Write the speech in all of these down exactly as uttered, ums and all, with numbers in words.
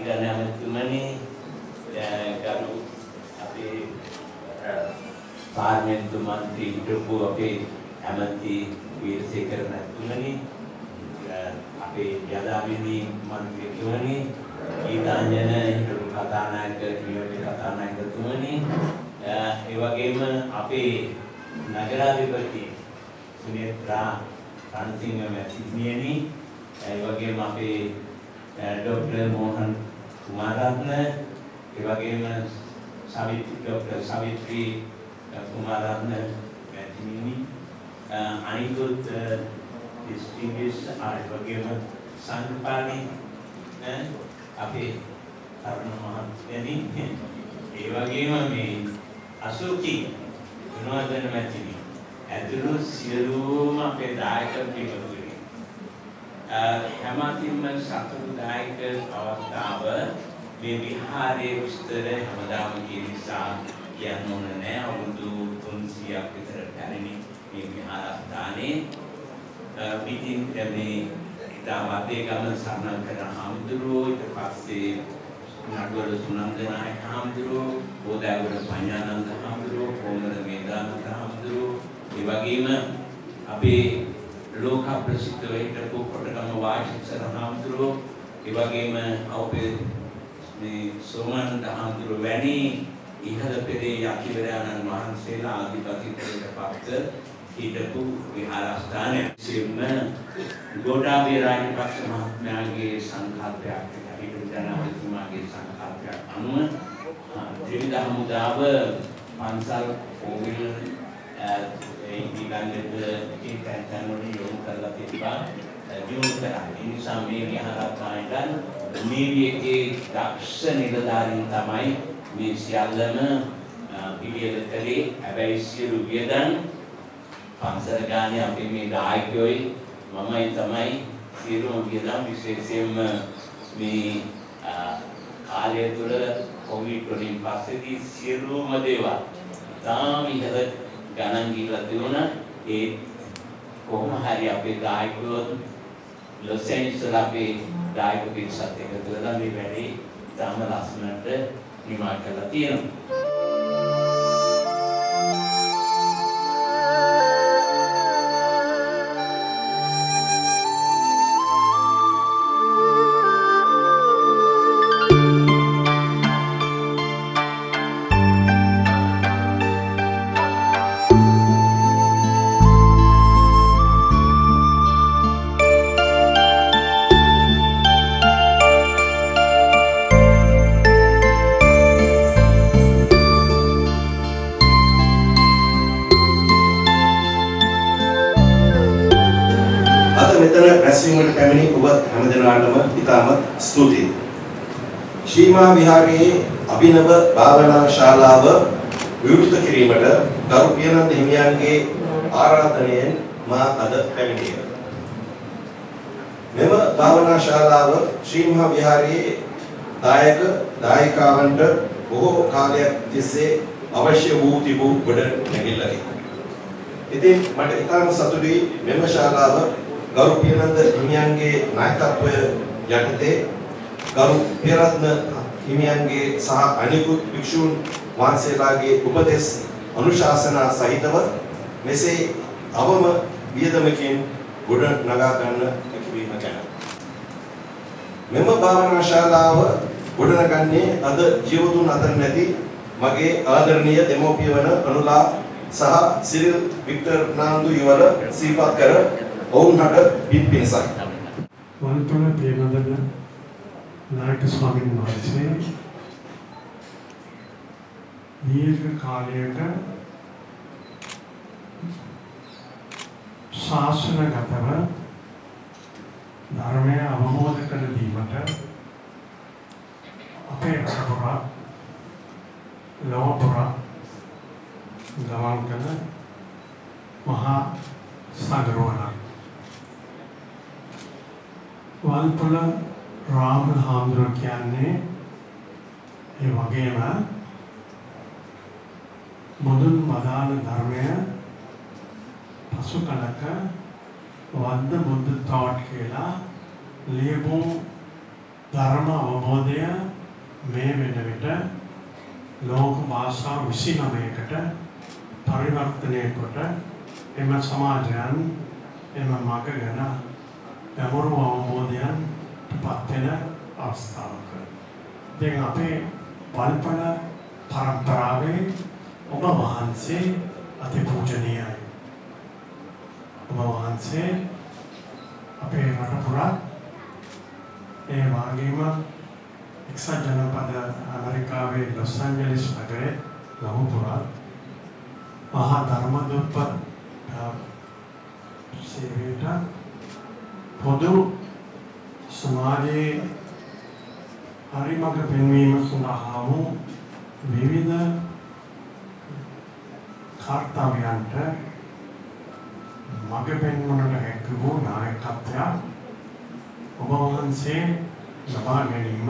ගණනතුමනි ගරු අපේ පාර්ලිමේන්තු මන්ත්‍රී හිටපු අපේ ඇමති වීරසේකර මහත්මයාණනි අපේ යදාවිනී මන්ත්‍රීතුමනි ගීතාංජන හිටපු කතානායක නියෝජ්‍ය කතානායකතුමනි ඒ වගේම අපේ නගරාධිපති සුනේත්‍රා රණසිංහ මැතිණියනි ඒ වගේම අපේ डॉक्टर मोहन कुमाररत्न ඒ වගේම සවිත්‍රි ડોક્ટર සවිත්‍රි කුමාරරත්න මැතිණියනි අනිකුත් distinguished ආය වගේම සංපාණි අපේ තරුණ මහත්මයනි ඒ වගේම මේ අසෝකි ගුණවර්ධන මැතිණිය ඇතුළු සියලුම අපේ දායක පිරිවරුනි හැමතින්ම සතුටුදායක අවස්ථාව මේ විහාරයේ විස්තර හැමදාම කියන නිසා කියන්න ඕන නෑ අවුරුදු තුන්සියයක් විතර පැරණි මේ විහාරස්ථානයේ පිටින් මේ ඉතා වදේගම සම්නකර හාමුදුරුවෝ ඊට පස්සේ නඩවල සුනන්දනායක හාමුදුරුවෝ බෝධාගම පඤ්ඤානන්ද හාමුදුරුවෝ කොමර මේදානන්ද හාමුදුරුවෝ ඒ වගේම අපේ ලෝක ප්‍රසිද්ධ වෙහිටපු කොටගම වාචිකසර හාමුදුරුවෝ ඒ වගේම අපේ මේ සෝමනන්ද හාමුදුරුවෝ වැනි ඉහළ පෙරේ යතිවරයන්න් වහන්සේලා ආධිපතිත්වයට පත් හිටපු විහාරස්ථානය සිම්ම ගෝඨාභය රාජපක්ෂ මහත්මයාගේ සංකල්පයක් හිටපු ජනාධිපතිතුමාගේ සංකල්පයක් අනුව ත්‍රිවිධ හමුදාව පන්සල් කෝවිල් ඒ ඊළඟට ඒ තැන්වල යොමු කරලා තිබ්බා යොමු කරා. ඒ නිසා මේ විහාරස්ථානයන් නීතියේ දක්ෂ නිලධාරීන් තමයි මේ සියල්ලම පිළියෙල කළේ. හැබැයි සියලු වියදම් පන්සල ගානේ අපි මේ දායකයෝයි මමයි තමයි සියලුම වියදම් විශේෂයෙන්ම මේ කාලය තුළ කොවිඩ් වලින් පස්සේදී සියලුම දේවල් තාම ඉහළ ගණන් ගිහලා තියුණා. ඒ කොහොම හරි අපේ දායකයෝ ලොස් ඇන්ජල්ස් අපේ දායක පිරිසත් එකතු වෙලා මේ වැඩේ තාම ලස්සනට නිමා කරලා තියෙනවා. රැස්වීමට පැමිණි ඔබ හැමදෙනාටම ඉතාමත් ස්තුතියි. ශ්‍රීමා විහාරයේ අභිනව භාවනා ශාලාව විවෘත කිරීමට ගරු පියනන්ද හිමියන්ගේ ආරාධනයෙන් මා අද පැමිණියා. මෙම භාවනා ශාලාව ශ්‍රීමා විහාරයේ දායක දායිකාවන්ට බොහෝ කාලයක් තිස්සේ අවශ්‍ය වූ තිබූ ගොඩ නැගිල්ලකි. ඉතින් මට ඉතාම සතුටුයි මෙම ශාලාව ගරු පියනන්ද හිමියන්ගේ නායකත්වය යටතේ ගරු පියරත්න හිමියන්ගේ සහ අනිකුත් භික්ෂූන් වහන්සේලාගේ උපදෙස් අනුශාසනා සහිතව මෙසේ අවම වියදමකින් ගොඩ නගා ගන්න හැකියවීම ගැන. මෙම භාවනා ශාලාව ගොඩනගන්නේ අද ජීවතුන් අතර නැති මගේ ආදරණීය දෙමෝපිය වන අනුලා සහ සිරිල් වික්ටර් නාන්දු ඉවර සිහිපත් කර ඔවුන්ට පින් පිණිසයි. වන්තන ප්‍රේමදන නායක ස්වාමීන් වහන්සේ දීර්ඝ කාලයක ශාසනගතව ධර්මය අවබෝධ කර දීමට අපේ රටවල ලෝකපුරා ගමන් කළ මහා සාගරවණක් වල්පොල රාම හාමුදුරුවෝ කියන්නේ ඒ වගේම මුදුන් වදාළ ධර්මය පසු කලක වද්ද බුද්ධ තෝට් කියලා ලියපු ධර්ම අවබෝධය මේ වෙන විට ලෝක භාෂා විසිනමයකට පරිවර්තනය කොට එම සමාජයන් එම මග ගැන ගැඹුරු අවබෝධයන් පත් වෙන අවස්ථාවක. දැන් අපේ වල්පල පරම්පරාවේ ඔබ වහන්සේ අති පූජනීයයි. ඔබ වහන්සේ අපේ රට පුරා ඒ වගේම එක්සත් ජනපද ඇමරිකාවේ ලොස් ඇන්ජලිස් නගරයේ ලොව පුරා මහා ධර්ම දුප්පත් සේවයට පොදු සමාජයේ හරිමඟ පෙන්වීම සඳහා වූ විවිධ කර්තව්‍යයන්ට මඟ පෙන්වන්නට හැකි වූ නායකත්වය ඔබ වහන්සේ ලබා ගැනීම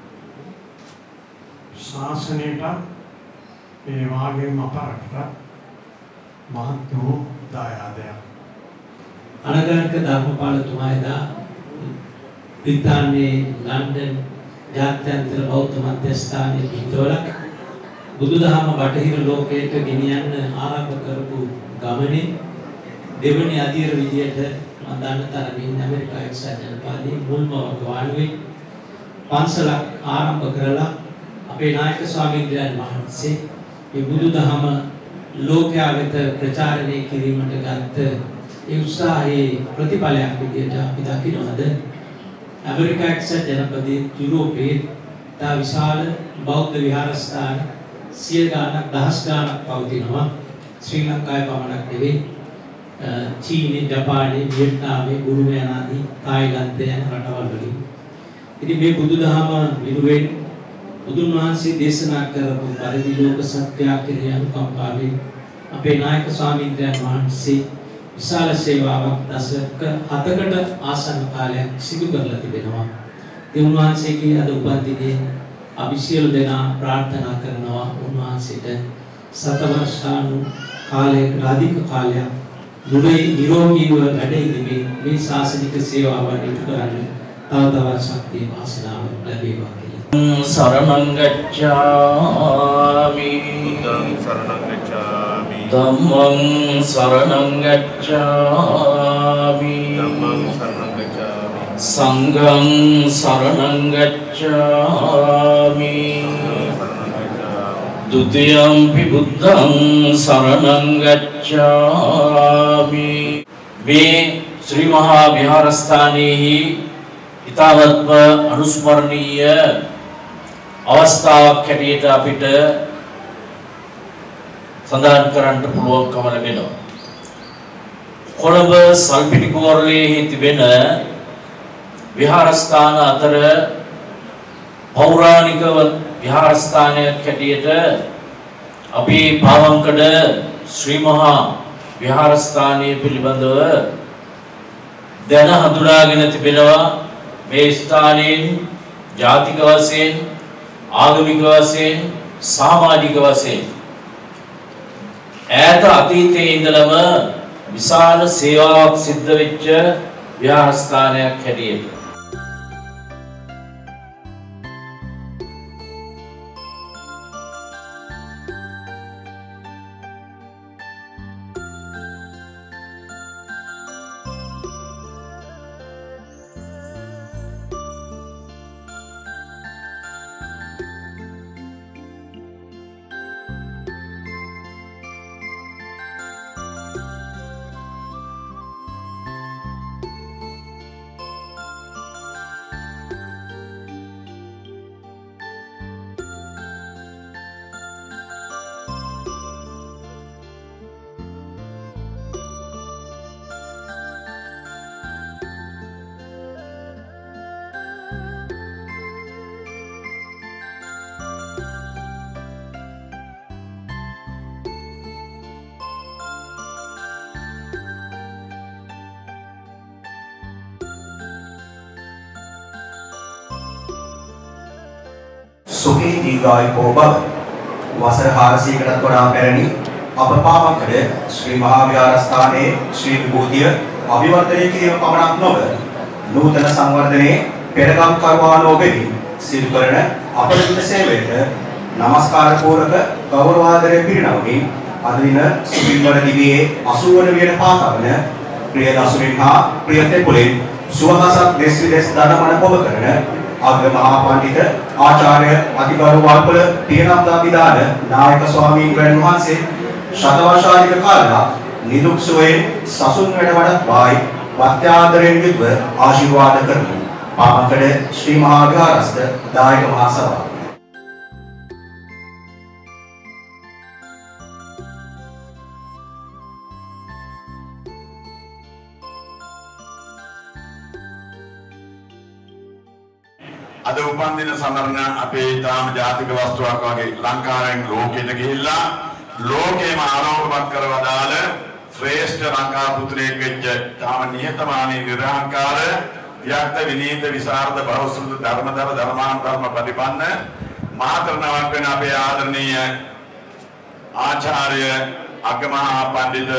ශාසනයට ඒ වගේම අපරට මහත් වූ දායාදයක්. අනගාരിക ධර්මපාලතුමා එදා බ්‍රිතාන්‍යයේ ලන්ඩන් ජාත්‍යන්තර බෞද්ධ මධ්‍යස්ථානයේ පිටවල බුදුදහම බටහිර ලෝකයට ගෙනියන්න ආරම්භ කරපු ගමනේ දෙවනි අධීර විදියට මම දන්න තරමින් ඇමරිකා එක්සත් ජනපදයේ මුල්ම වගවානුවේ පන්සලක් ආරම්භ කරලා අපේ නායක ස්වාමීන් වහන්සේ මේ බුදුදහම ලෝකයා වෙත ප්‍රචාරණය කිරීමට ගත්ත ඒ උත්සාහයේ ප්‍රතිඵලයක් විදියට අපි දකිනවද ඇමරිකා එක්සත් ජනපදයේ යුරෝපයේ තා විශාල බෞද්ධ විහාරස්ථාන සිය ගණනක් දහස් ගණනක් පවතිනවා. ශ්‍රී ලංකාවේ පමණක් නෙවෙයි චීනයේ, ජපානයේ, වියට්නාමයේ, බුරුමේ ආදී තායිලන්තයේ යන රටවල් වලින්. ඉතින් මේ බුදුදහම විරුවෙන් බුදුන් වහන්සේ දේශනා කරපු පරිදි ලෝක සත්‍යය කෙරෙහි අනුකම්පාවෙන් අපේ නායක ස්වාමීන් වහන්සේ විශාල සේවාවක් දශක හතකට ආසන්න කාලයක් සිදු කරලා තිබෙනවා. ඒ උන්වහන්සේගේ අද උපන්දිනයේ අපි සියලු දෙනා ප්‍රාර්ථනා කරනවා උන්වහන්සේට සතවර්ෂානු කාලයකට අධික කාලයක් දුරේ නිරෝගීව වැඩ ඉඳීමේ මේ ශාසනික සේවාවන් ඉටු කරන්න තව තවත් ශක්තිය වාසනාව ලැබේවා කියලා. සරණං ගච්ඡාමි බුද්ධං සරණං ගච්ඡාමි ධම්මං සරණං ගච්ඡාමි ධම්මං සරණං ගච්ඡාමි සංඝං සරණං ගච්ඡාමි ဒုတိယံ පි බුද්ධං සරණං ගච්ඡාමි. මේ ශ්‍රී මහා විහාරස්ථානයේහි ඊතාවත්ම අනුස්මරණීය අවස්ථාවක් හැටියට අපිට සඳහන් කරන්න පුළුවන්කම ලැබෙනවා. කොළඹ සල්පිටිකෝරළයේ තිබෙන විහාරස්ථාන අතර පෞරාණික විහාරස්ථානයක් හැටියට අපි පාවංකඩ ශ්‍රී මහා විහාරස්ථානය පිළිබඳව දැන හඳුනාගෙන තිබෙනවා. මේ ස්ථානයෙන් ජාතික වශයෙන්, ආගමික වශයෙන්, සමාජික වශයෙන් ඈත අතීතයේ ඉඳලම විශාල සේවාවක් සිද්ධ වෙච්ච විහාරස්ථානයක් හැටියට සුඛී දීර්ඝායුකෝ භව. වසර හාරසියකටත් වඩා පැරණි අප පාවංකඩ ශ්‍රී මහා විහාරස්ථානයේ ශ්‍රී විභූතිය අභිවර්ධනය කිරීම පමණක් නොව නූතන සංවර්ධනයේ පෙරගම් කරවානෝ බෙදී සිදු කරන අපරිමිත සේවයට නමස්කාර පූර්වක ගෞරවාදරය පිරිනමමින් අද දින සුබින්වර දිවියේ අසූ වන වියට පාතවන ප්‍රිය දසුරින් හා ප්‍රිය තෙපුලින් සුවහසක් දෙස් විදෙස් දනමන පොබ කරන අග්‍ර මහා පඬිත ආචාර්ය අතිගරු වල්පොල පියනම්දා විදාන නායක ස්වාමීන් වහන්සේ ශතවර්ෂාධික කාලයක් නිදුක් සුවයෙන් සසුන් වැඩ වඩත් වායි වත්‍යාදරයෙන් යුතුව ආශිර්වාද කරමු. පාමකඩ ශ්‍රී මහා විහාරස්ථ දායක මහා සභාව. අද උපන් දින සමරන අපේ තාම ජාතික වස්තුවක් වගේ ලංකාවෙන් ලෝකෙට ගිහිල්ලා ලෝකේම ආරෝපමත් කරවදාල ශ්‍රේෂ්ඨ ලංකා පුත්‍රයෙක් වෙච්ච තාම නිහතමානී නිර්හංකාර වික්ත විනීත විසරද බෞද්ධ ධර්මදර ධර්මාන් ධර්ම ප්‍රතිපන්න මහතරණවක් වෙන අපේ ආදරණීය ආචාර්ය අගමහා පඬිත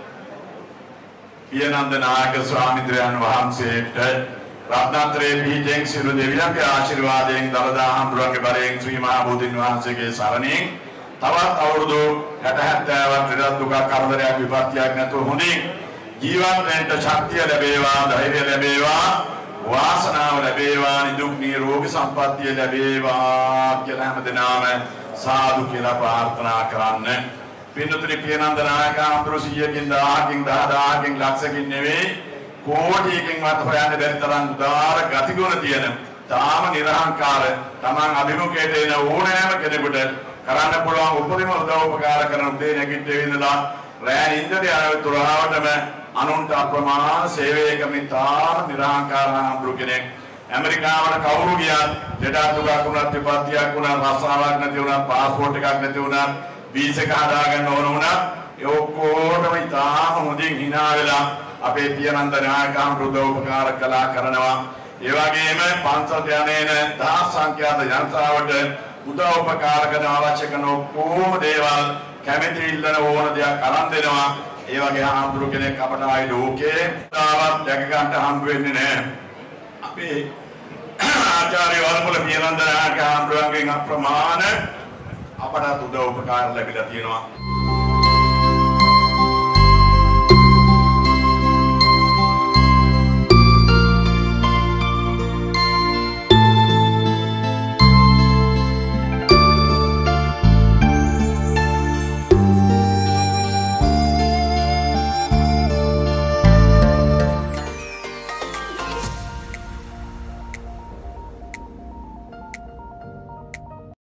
පියනන්ද නායක ස්වාමීන් වහන්සේට රත්නත්‍රේ පිහිටෙන් සියලු දෙවියන්ගේ ආශිර්වාදයෙන් දලදා හඳුරන්ගේ බරයෙන් ශ්‍රී මහා බෝධීන් වහන්සේගේ සරණින් තවත් අවුරුදු හැට හැත්තෑවක් විතර දුක කරදරයක් විපත්තියක් නැතුව හොඳින් ජීවත් වෙන්න ශක්තිය ලැබේවා ධෛර්යය ලැබේවා වාසනාව ලැබේවා නිදුක් නිරෝගී සම්පන්නිය ලැබේවා කියලා හැමදෙනාම සාදු කියලා ප්‍රාර්ථනා කරන්න. පින්නතුනි පියනන්ද නායක අඳුරු සියයකින් දහයකින් දහදහයකින් ලක්ෂකින් නෙවෙයි කෝටියකින් වත් හොයන්න බැරි තරම් උදාර ගතිගුණ තියෙන තාම නිර්හංකාර තමන් අභිමුඛයට එන ඕනෑම කෙනෙකුට කරන්න පුළුවන් උපරිම උදව් උපකාර කරන උදේ නැගිට්ටේ ඉඳලා රෑ ඉඳලා යන තුරාවටම අනුන්ට අප්‍රමාණ සේවය කරන තාම නිර්හංකාර අඳුරු කෙනෙක්. ඇමරිකාවට කවුරු ගියත් දෙඩක් දුකක් වුණත් විපත්තියක් වුණත් රස්සාවක් නැති වුණත් පාස්පෝර්ට් එකක් නැති වුණත් වීසා එක හදාගන්න ඕන වුණත් ඒ ඔක්කොටම තාම හොඳින් hina වෙලා අපේ පියනන්ද නායකම් උදව්පකාර කළා කරනවා. ඒ වගේම පන්සලට යන්නේන දහස් සංඛ්‍යාත ජනතාවට උදව්පකාර කරන අවශ්‍ය කරන ඔක්කොම දේවල් කැමැති ඉල්ලන ඕන දෙයක් අරන් දෙනවා. ඒ වගේ ආම්දුරු කෙනෙක් අපට ආයි ලෝකේ තාවත් දැක ගන්න හම්බ වෙන්නේ නැහැ. අපේ ආචාර්ය වල්පොල පියනන්ද නායක ආම්දුරුන්ගෙන් අප්‍රමාණ අපට උදව්පකාර ලැබිලා තියෙනවා.